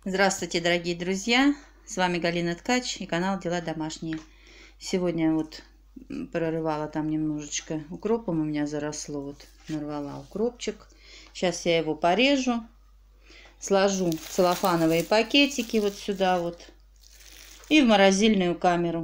Здравствуйте, дорогие друзья! С вами Галина Ткач и канал Дела Домашние. Сегодня вот прорывала там немножечко укропом, у меня заросло, вот нарвала укропчик. Сейчас я его порежу, сложу в целлофановые пакетики вот сюда вот и в морозильную камеру.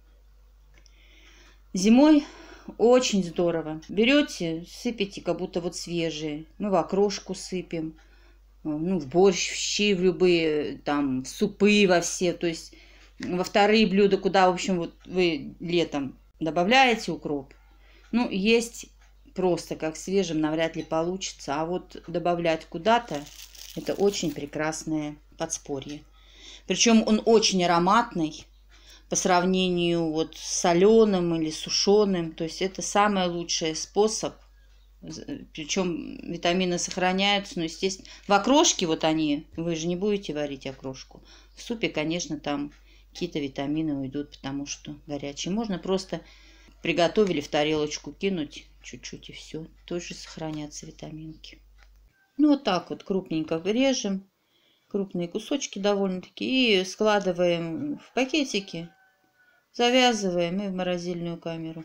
Зимой очень здорово. Берете, сыпете, как будто вот свежие. Мы в окрошку сыпем. В борщ, в щи, в любые, там, в супы во все, то есть во вторые блюда, куда, в общем, вот вы летом добавляете укроп. Есть просто как свежим навряд ли получится, а вот добавлять куда-то, это очень прекрасное подспорье. Причем он очень ароматный по сравнению вот с соленым или сушеным, то есть это самый лучший способ. Причем витамины сохраняются, но, естественно, в окрошке вот они, вы же не будете варить окрошку. В супе, конечно, там какие-то витамины уйдут, потому что горячие. Можно просто приготовили в тарелочку кинуть чуть-чуть и все. Тоже сохранятся витаминки. Вот так вот крупненько режем. Крупные кусочки довольно-таки. И складываем в пакетики. Завязываем и в морозильную камеру.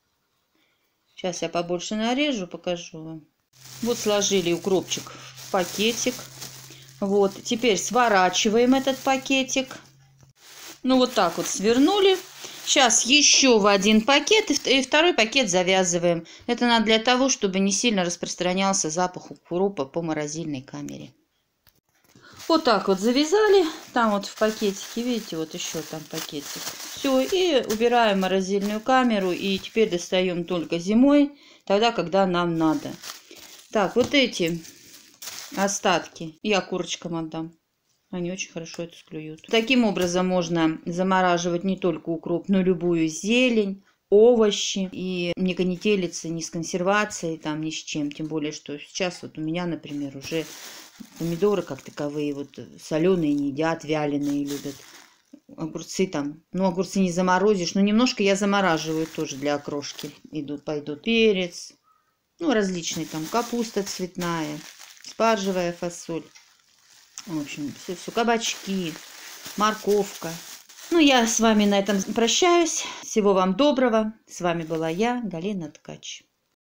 Сейчас я побольше нарежу, покажу вам. Вот сложили укропчик в пакетик. Вот, теперь сворачиваем этот пакетик. Вот так вот свернули. Сейчас еще в один пакет и второй пакет завязываем. Это надо для того, чтобы не сильно распространялся запах укропа по морозильной камере. Вот так вот завязали. Там вот в пакетике, видите, вот еще там пакетик. Все, и убираем в морозильную камеру. И теперь достаем только зимой, тогда, когда нам надо. Так, вот эти остатки я курочкам отдам. Они очень хорошо это склюют. Таким образом можно замораживать не только укроп, но и любую зелень, овощи. И не конетелиться ни с консервацией, там, ни с чем. Тем более, что сейчас вот у меня, например, уже помидоры как таковые вот соленые не едят, вяленые любят. Огурцы там, огурцы не заморозишь, но немножко я замораживаю тоже для окрошки. Пойдут перец, различные там, капуста цветная, спаржевая фасоль. В общем, все, кабачки, морковка. Я с вами на этом прощаюсь. Всего вам доброго. С вами была я, Галина Ткач.